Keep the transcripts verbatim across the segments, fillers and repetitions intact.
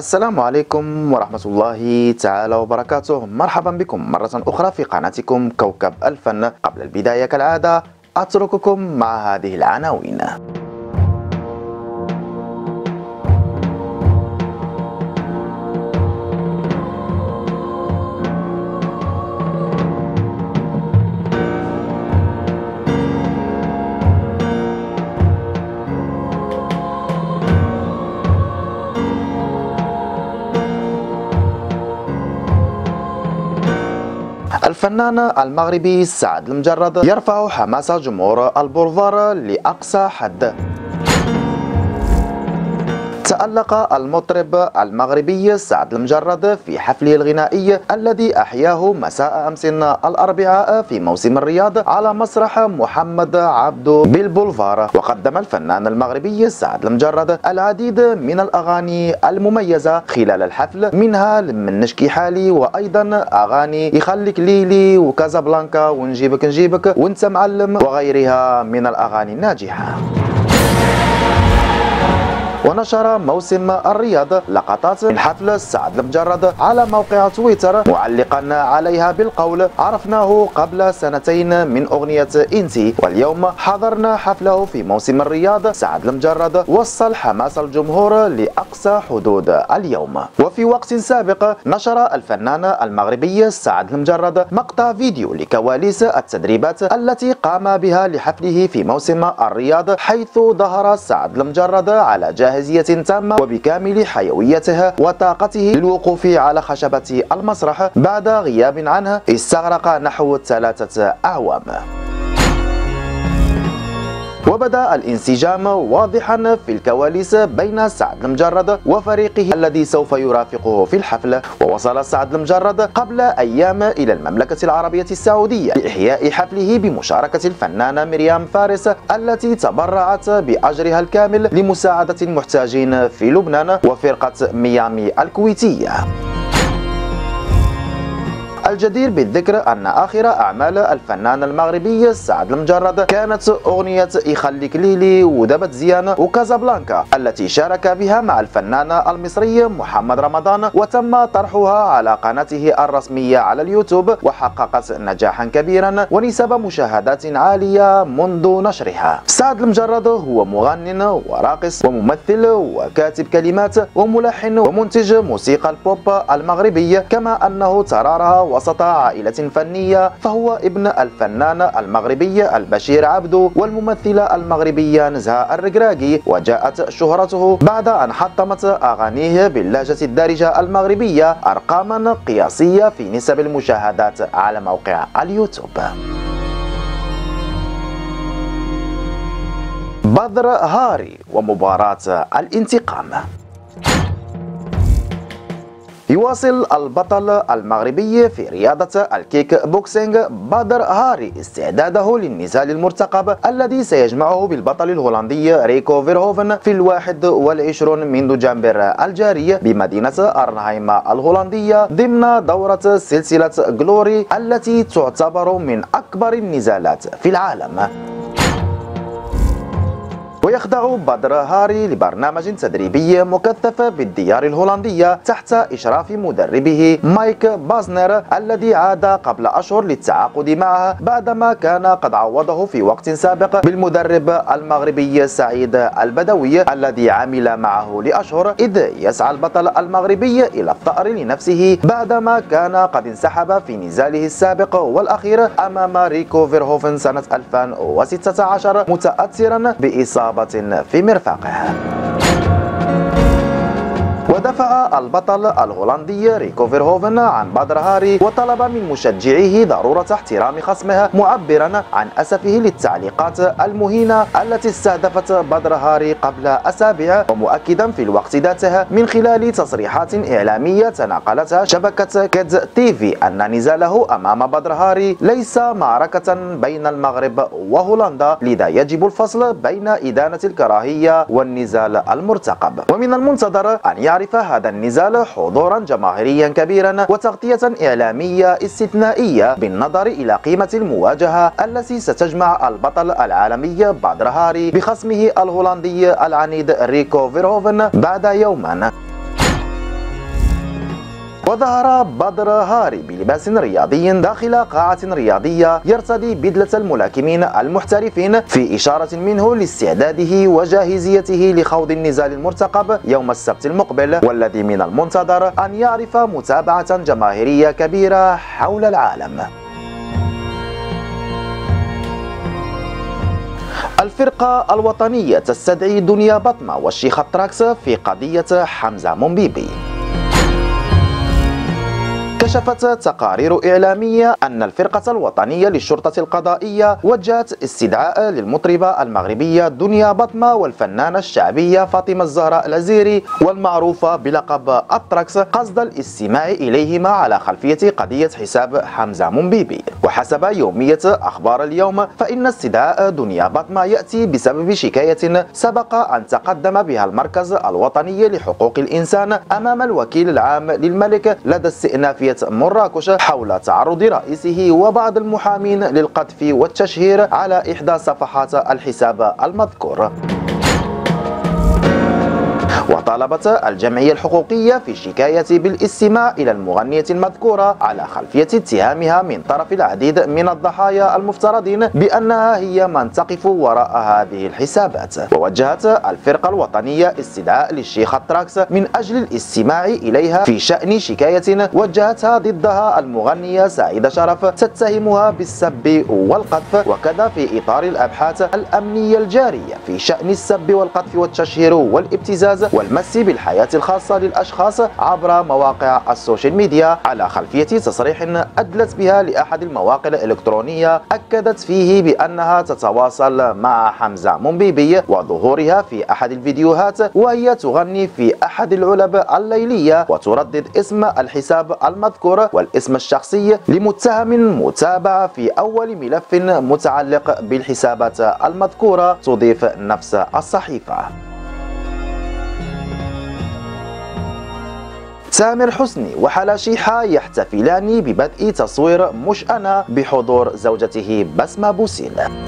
السلام عليكم ورحمة الله تعالى وبركاته. مرحبا بكم مرة أخرى في قناتكم كوكب الفن. قبل البداية كالعادة أترككم مع هذه العناوين. الفنان المغربي سعد المجرد يرفع حماس جمهور البولفار لأقصى حد. تألق المطرب المغربي سعد المجرد في حفله الغنائي الذي أحياه مساء أمس الأربعاء في موسم الرياض على مسرح محمد عبده بالبولفار. وقدم الفنان المغربي سعد المجرد العديد من الأغاني المميزة خلال الحفل، منها من نشكي حالي، وأيضا أغاني يخليك ليلي وكازابلانكا ونجيبك نجيبك وانت معلم وغيرها من الأغاني الناجحة. ونشر موسم الرياض لقطات من حفل سعد المجرد على موقع تويتر معلقا عليها بالقول: عرفناه قبل سنتين من أغنية إنتي، واليوم حضرنا حفله في موسم الرياض. سعد المجرد وصل حماس الجمهور لأقصى حدود اليوم. وفي وقت سابق نشر الفنان المغربي سعد المجرد مقطع فيديو لكواليس التدريبات التي قام بها لحفله في موسم الرياض، حيث ظهر سعد المجرد على جاهزية تامة وبكامل حيويته وطاقته للوقوف على خشبة المسرح بعد غياب عنه استغرق نحو ثلاثة أعوام. وبدأ الانسجام واضحا في الكواليس بين سعد المجرد وفريقه الذي سوف يرافقه في الحفل. ووصل سعد المجرد قبل أيام إلى المملكة العربية السعودية لإحياء حفله بمشاركة الفنانة مريم فارس التي تبرعت بأجرها الكامل لمساعدة المحتاجين في لبنان وفرقة ميامي الكويتية. الجدير بالذكر أن آخر أعمال الفنان المغربي سعد المجرد كانت أغنية يخليك ليلي ودبت زيان وكازابلانكا التي شارك بها مع الفنان المصري محمد رمضان، وتم طرحها على قناته الرسمية على اليوتيوب وحققت نجاحا كبيرا ونسب مشاهدات عالية منذ نشرها. سعد المجرد هو مغن وراقص وممثل وكاتب كلمات وملحن ومنتج موسيقى البوب المغربي، كما أنه ترعرع وسط عائلة فنية، فهو ابن الفنان المغربي البشير عبدو والممثلة المغربية نزهة الركراكي. وجاءت شهرته بعد أن حطمت أغانيه باللهجة الدارجة المغربية أرقاما قياسية في نسب المشاهدات على موقع اليوتيوب. بدر هاري ومباراة الانتقام. يواصل البطل المغربي في رياضة الكيك بوكسينج بدر هاري استعداده للنزال المرتقب الذي سيجمعه بالبطل الهولندي ريكو فيرهوفن في الواحد والعشرون من دجنبر الجاري بمدينة أرنهايم الهولندية ضمن دورة سلسلة جلوري التي تعتبر من أكبر النزالات في العالم. ويخضع بدر هاري لبرنامج تدريبي مكثف بالديار الهولندية تحت إشراف مدربه مايك بازنر الذي عاد قبل أشهر للتعاقد معه بعدما كان قد عوضه في وقت سابق بالمدرب المغربي سعيد البدوي الذي عمل معه لأشهر، إذ يسعى البطل المغربي إلى الثأر لنفسه بعدما كان قد انسحب في نزاله السابق والأخير أمام ريكو فيرهوفن سنة ألفين وستة عشر متأثرا بإصابة في مرفقه. ودفع البطل الهولندي ريكو فيرهوفن عن بدر هاري وطلب من مشجعيه ضرورة احترام خصمه، معبرا عن أسفه للتعليقات المهينة التي استهدفت بدر هاري قبل أسابيع، ومؤكدا في الوقت ذاته من خلال تصريحات إعلامية تناقلتها شبكة كيدز تي في أن نزاله أمام بدر هاري ليس معركة بين المغرب وهولندا، لذا يجب الفصل بين إدانة الكراهية والنزال المرتقب. ومن المنتظر أن يعرف هذا النزال حضورا جماهيريا كبيرا وتغطية إعلامية استثنائية بالنظر إلى قيمة المواجهة التي ستجمع البطل العالمي بدر هاري بخصمه الهولندي العنيد ريكو فيرهوفن بعد يوما. وظهر بدر هاري بلباس رياضي داخل قاعة رياضية يرتدي بدلة الملاكمين المحترفين في إشارة منه لاستعداده وجاهزيته لخوض النزال المرتقب يوم السبت المقبل، والذي من المنتظر أن يعرف متابعة جماهيرية كبيرة حول العالم. الفرقة الوطنية تستدعي دنيا بطمة والشيخ التراكس في قضية حمزة مومبيبي. كشفت تقارير إعلامية أن الفرقة الوطنية للشرطة القضائية وجهت استدعاء للمطربة المغربية دنيا بطمة والفنانة الشعبية فاطمة الزهراء العزيري والمعروفة بلقب التراكس قصد الاستماع إليهما على خلفية قضية حساب حمزة مومبيبي. وحسب يومية أخبار اليوم فإن استدعاء دنيا بطمة يأتي بسبب شكاية سبق أن تقدم بها المركز الوطني لحقوق الإنسان أمام الوكيل العام للملك لدى استئنافية مراكش حول تعرض رئيسه وبعض المحامين للقذف والتشهير على إحدى صفحات الحساب المذكور. وطالبت الجمعية الحقوقية في الشكاية بالاستماع إلى المغنية المذكورة على خلفية اتهامها من طرف العديد من الضحايا المفترضين بأنها هي من تقف وراء هذه الحسابات. ووجهت الفرقة الوطنية استدعاء للشيخ التراكس من أجل الاستماع إليها في شأن شكاية وجهتها ضدها المغنية سعيدة شرف تتهمها بالسب والقذف، وكذا في إطار الأبحاث الأمنية الجارية في شأن السب والقذف والتشهير والابتزاز والمس بالحياة الخاصة للأشخاص عبر مواقع السوشيال ميديا على خلفية تصريح أدلت بها لأحد المواقع الإلكترونية أكدت فيه بأنها تتواصل مع حمزة مومبيبي وظهورها في أحد الفيديوهات وهي تغني في أحد العلب الليلية وتردد اسم الحساب المذكور والاسم الشخصي لمتهم متابع في أول ملف متعلق بالحسابات المذكورة، تضيف نفس الصحيفة. تامر حسني وحلا شيحة يحتفلان ببدء تصوير مش أنا بحضور زوجته بسمة بوسيل.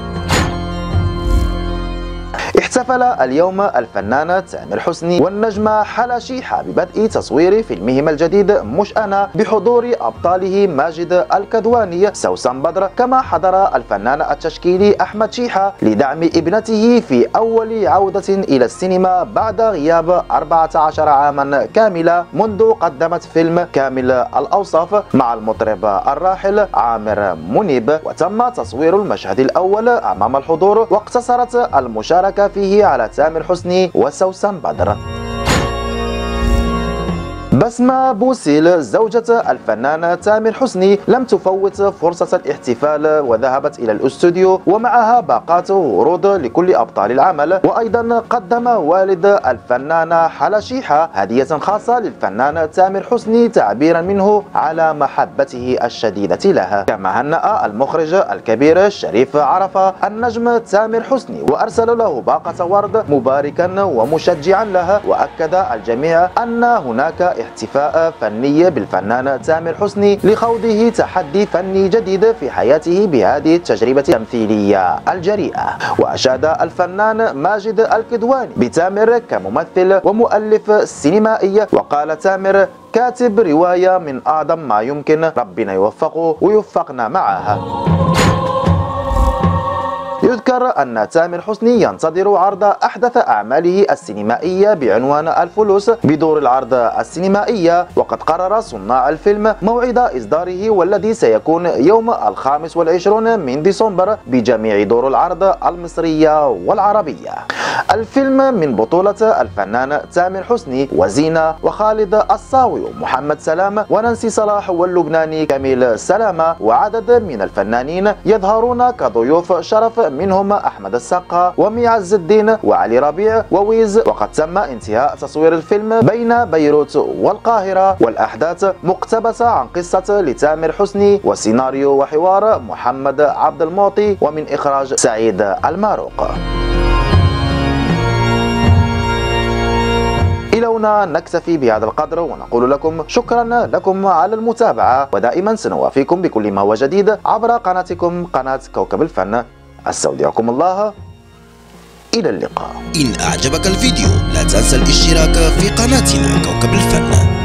احتفل اليوم الفنان تامر حسني والنجمة حلا شيحة ببدء تصوير فيلمهما الجديد مش أنا بحضور أبطاله ماجد الكدواني سوسن بدر، كما حضر الفنان التشكيلي أحمد شيحة لدعم ابنته في أول عودة إلى السينما بعد غياب أربعة عشر عاما كاملة منذ قدمت فيلم كامل الأوصاف مع المطرب الراحل عامر منيب. وتم تصوير المشهد الأول أمام الحضور واقتصرت المشاركة فيه على تامر حسني وسوسن بدر. بسمة بوسيل زوجة الفنان تامر حسني لم تفوت فرصة الاحتفال وذهبت إلى الاستوديو ومعها باقات ورود لكل أبطال العمل. وأيضا قدم والد الفنانة حلا شيحة هدية خاصة للفنان تامر حسني تعبيرا منه على محبته الشديدة له. كما هنأ المخرج الكبير شريف عرفة النجم تامر حسني وأرسل له باقة ورد مباركا ومشجعا له. وأكد الجميع أن هناك احتفاء فني بالفنان تامر حسني لخوضه تحدي فني جديد في حياته بهذه التجربة التمثيلية الجريئة. وأشاد الفنان ماجد الكدواني بتامر كممثل ومؤلف سينمائي، وقال تامر كاتب رواية من أعظم ما يمكن، ربنا يوفقه ويوفقنا معها. يذكر أن تامر حسني ينتظر عرض أحدث أعماله السينمائية بعنوان الفلوس بدور العرض السينمائية، وقد قرر صناع الفيلم موعد إصداره والذي سيكون يوم الخامس والعشرون من ديسمبر بجميع دور العرض المصرية والعربية. الفيلم من بطولة الفنان تامر حسني وزينة وخالد الصاوي ومحمد سلام ونانسي صلاح واللبناني كميل سلامة وعدد من الفنانين يظهرون كضيوف شرف منهم أحمد السقا ومي عز الدين وعلي ربيع وويز. وقد تم انتهاء تصوير الفيلم بين بيروت والقاهرة، والأحداث مقتبسة عن قصة لتامر حسني وسيناريو وحوار محمد عبد المعطي ومن إخراج سعيد الماروق. إلى هنا نكتفي بهذا القدر ونقول لكم شكرا لكم على المتابعة، ودائما سنوافيكم بكل ما هو جديد عبر قناتكم قناة كوكب الفن. استودعكم الله، إلى اللقاء. إن أعجبك الفيديو لا تنسى الاشتراك في قناتنا كوكب الفن.